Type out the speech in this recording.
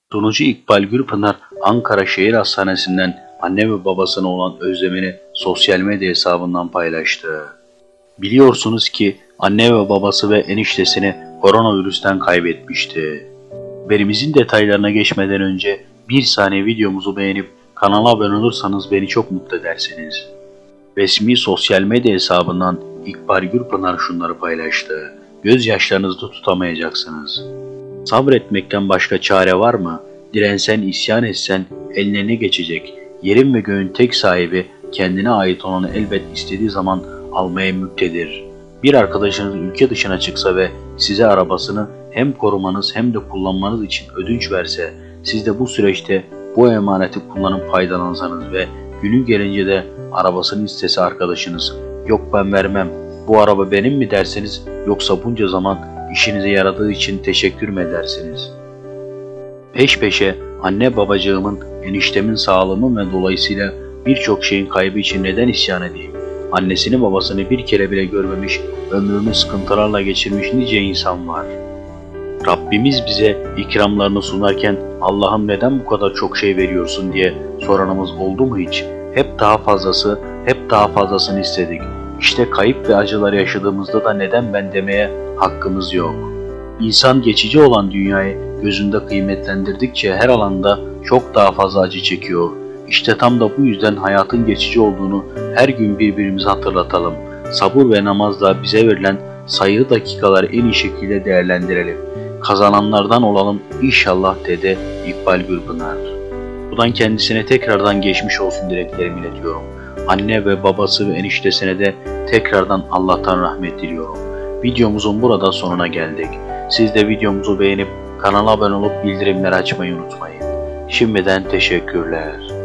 Sunucu İkbal Gürpınar, Ankara Şehir Hastanesi'nden anne ve babasına olan özlemini sosyal medya hesabından paylaştı. Biliyorsunuz ki anne ve babası ve eniştesini koronavirüsten kaybetmişti. Haberimizin detaylarına geçmeden önce bir saniye videomuzu beğenip kanala abone olursanız beni çok mutlu edersiniz. Resmi sosyal medya hesabından İkbal Gürpınar şunları paylaştı. Gözyaşlarınızı tutamayacaksınız. Sabretmekten başka çare var mı? Dirensen, isyan etsen eline ne geçecek? Yerin ve göğün tek sahibi kendine ait olanı elbet istediği zaman almaya müktedir. Bir arkadaşınız ülke dışına çıksa ve size arabasını hem korumanız hem de kullanmanız için ödünç verse, siz de bu süreçte bu emaneti kullanıp faydalansanız ve günü gelince de arabasını istese arkadaşınız, yok ben vermem, bu araba benim mi derseniz, yoksa bunca zaman işinize yaradığı için teşekkür mü edersiniz? Peş peşe anne babacığımın, eniştemin sağlığımı ve dolayısıyla birçok şeyin kaybı için neden isyan edeyim? Annesini babasını bir kere bile görmemiş, ömrünü sıkıntılarla geçirmiş nice insan var. Rabbimiz bize ikramlarını sunarken Allah'ım neden bu kadar çok şey veriyorsun diye soranımız oldu mu hiç? Hep daha fazlası, hep daha fazlasını istedik. İşte kayıp ve acılar yaşadığımızda da neden ben demeye hakkımız yok. İnsan geçici olan dünyayı gözünde kıymetlendirdikçe her alanda çok daha fazla acı çekiyor. İşte tam da bu yüzden hayatın geçici olduğunu her gün birbirimize hatırlatalım. Sabır ve namazla bize verilen sayılı dakikaları en iyi şekilde değerlendirelim. Kazananlardan olalım inşallah dedi İkbal Gürpınar. Buradan kendisine tekrardan geçmiş olsun dileklerimi iletiyorum. Anne ve babası ve eniştesine de tekrardan Allah'tan rahmet diliyorum. Videomuzun burada sonuna geldik. Siz de videomuzu beğenip kanala abone olup bildirimleri açmayı unutmayın. Şimdiden teşekkürler.